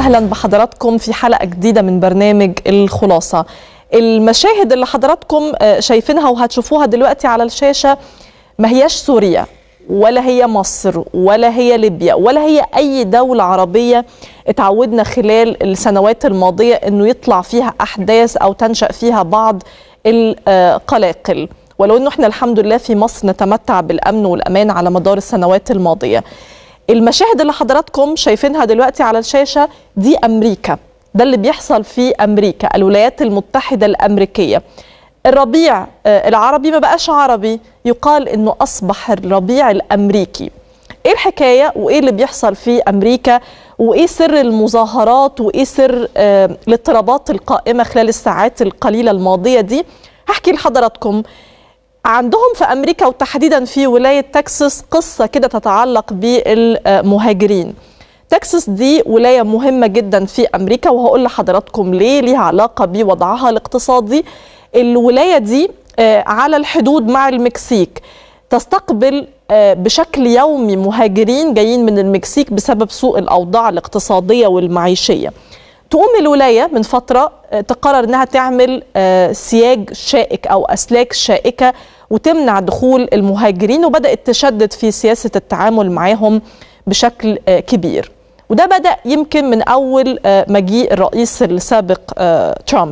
أهلا بحضراتكم في حلقة جديدة من برنامج الخلاصة. المشاهد اللي حضراتكم شايفينها وهتشوفوها دلوقتي على الشاشة ما هياش سوريا ولا هي مصر ولا هي ليبيا ولا هي أي دولة عربية اتعودنا خلال السنوات الماضية أنه يطلع فيها أحداث أو تنشأ فيها بعض القلاقل، ولو أنه احنا الحمد لله في مصر نتمتع بالأمن والأمان على مدار السنوات الماضية. المشاهد اللي حضراتكم شايفينها دلوقتي على الشاشة دي أمريكا، ده اللي بيحصل في أمريكا، الولايات المتحدة الأمريكية. الربيع العربي ما بقاش عربي، يقال إنه أصبح الربيع الأمريكي. إيه الحكاية وإيه اللي بيحصل في أمريكا وإيه سر المظاهرات وإيه سر الاضطرابات القائمة خلال الساعات القليلة الماضية دي؟ هحكي لحضراتكم. عندهم في أمريكا وتحديدا في ولاية تكساس قصة كده تتعلق بالمهاجرين. تكساس دي ولاية مهمة جدا في أمريكا وهقول لحضراتكم ليه، ليها علاقة بوضعها الاقتصادي. الولاية دي على الحدود مع المكسيك، تستقبل بشكل يومي مهاجرين جايين من المكسيك بسبب سوء الأوضاع الاقتصادية والمعيشية. تقوم الولاية من فترة تقرر أنها تعمل سياج شائك أو أسلاك شائكة وتمنع دخول المهاجرين، وبدأت تشدد في سياسة التعامل معهم بشكل كبير. وده بدأ يمكن من أول مجيء الرئيس السابق ترامب.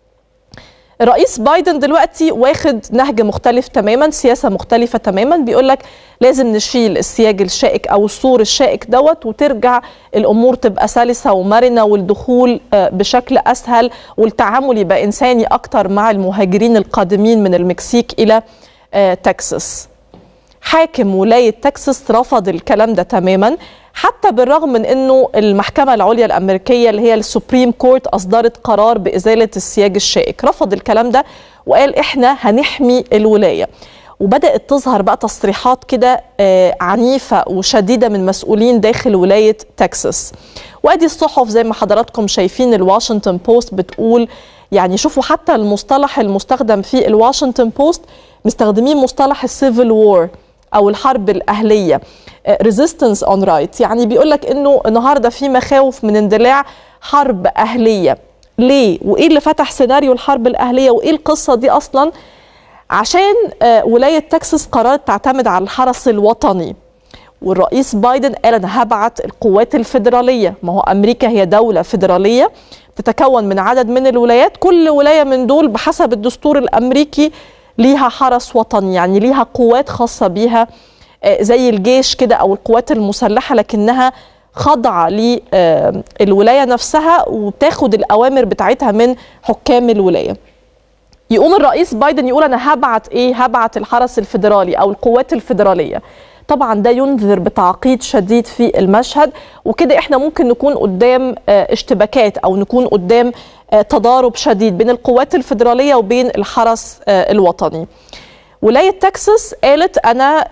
الرئيس بايدن دلوقتي واخد نهج مختلف تماما، سياسة مختلفة تماما، بيقولك لازم نشيل السياج الشائك أو السور الشائك دوت وترجع الأمور تبقى سلسة ومرنة والدخول بشكل أسهل والتعامل يبقى إنساني أكتر مع المهاجرين القادمين من المكسيك إلى تكساس. حاكم ولاية تكساس رفض الكلام ده تماما، حتى بالرغم من أنه المحكمة العليا الأمريكية اللي هي السوبريم كورت أصدرت قرار بإزالة السياج الشائك، رفض الكلام ده وقال إحنا هنحمي الولاية. وبدأت تظهر بقى تصريحات كده عنيفة وشديدة من مسؤولين داخل ولاية تكساس. وادي الصحف زي ما حضراتكم شايفين، الواشنطن بوست بتقول، يعني شوفوا حتى المصطلح المستخدم في الواشنطن بوست، مستخدمين مصطلح السيفل وور أو الحرب الأهلية، resistance on right، يعني بيقولك إنه النهاردة في مخاوف من اندلاع حرب أهلية. ليه؟ وإيه اللي فتح سيناريو الحرب الأهلية وإيه القصة دي أصلاً؟ عشان ولاية تكساس قررت تعتمد على الحرس الوطني، والرئيس بايدن قال أنا هبعت القوات الفيدرالية. ما هو أمريكا هي دولة فيدرالية تتكون من عدد من الولايات، كل ولاية من دول بحسب الدستور الأمريكي ليها حرس وطني، يعني ليها قوات خاصة بيها زي الجيش كده أو القوات المسلحة، لكنها خاضعة للولاية نفسها وتاخد الأوامر بتاعتها من حكام الولاية. يقوم الرئيس بايدن يقول أنا هبعت الحرس الفيدرالي أو القوات الفيدرالية. طبعا ده ينذر بتعقيد شديد في المشهد، وكده احنا ممكن نكون قدام اشتباكات أو نكون قدام تضارب شديد بين القوات الفيدرالية وبين الحرس الوطني. ولاية تكساس قالت أنا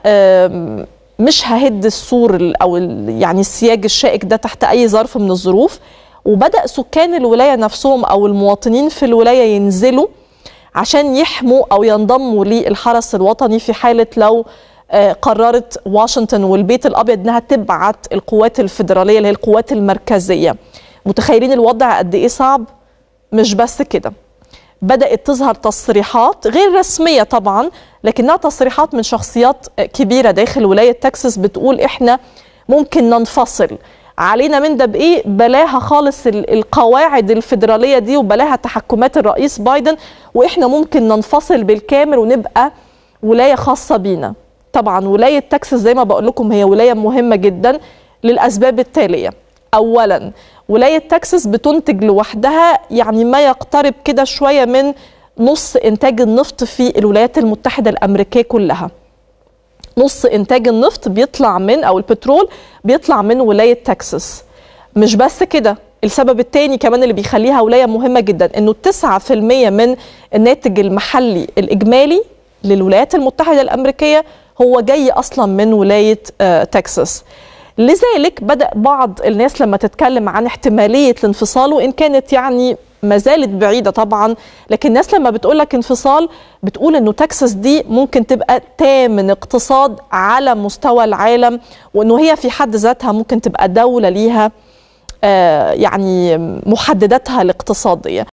مش ههد السور أو يعني السياج الشائك ده تحت أي ظرف من الظروف. وبدأ سكان الولاية نفسهم أو المواطنين في الولاية ينزلوا عشان يحموا أو ينضموا للحرس الوطني في حالة لو قررت واشنطن والبيت الأبيض أنها تبعت القوات الفيدرالية اللي هي القوات المركزية. متخيلين الوضع قد إيه صعب؟ مش بس كده، بدأت تظهر تصريحات غير رسمية طبعا، لكنها تصريحات من شخصيات كبيرة داخل ولاية تكساس بتقول إحنا ممكن ننفصل، علينا من ده بإيه؟ بلاها خالص القواعد الفيدرالية دي وبلاها تحكمات الرئيس بايدن، وإحنا ممكن ننفصل بالكامل ونبقى ولاية خاصة بينا. طبعا ولاية تكساس زي ما بقول لكم هي ولاية مهمة جدا للأسباب التالية. أولا، ولاية تكساس بتنتج لوحدها يعني ما يقترب كده شوية من نص إنتاج النفط في الولايات المتحدة الأمريكية كلها. نص إنتاج النفط بيطلع من أو البترول بيطلع من ولاية تكساس. مش بس كده، السبب الثاني كمان اللي بيخليها ولاية مهمة جدا إنه 9% من الناتج المحلي الإجمالي للولايات المتحدة الأمريكية هو جاي أصلا من ولاية تكساس. لذلك بدأ بعض الناس لما تتكلم عن احتمالية الانفصال، وإن كانت يعني ما زالت بعيدة طبعا، لكن الناس لما بتقولك انفصال بتقول إنه تكساس دي ممكن تبقى تامن اقتصاد على مستوى العالم، وإنه هي في حد ذاتها ممكن تبقى دولة ليها يعني محدداتها الاقتصادية.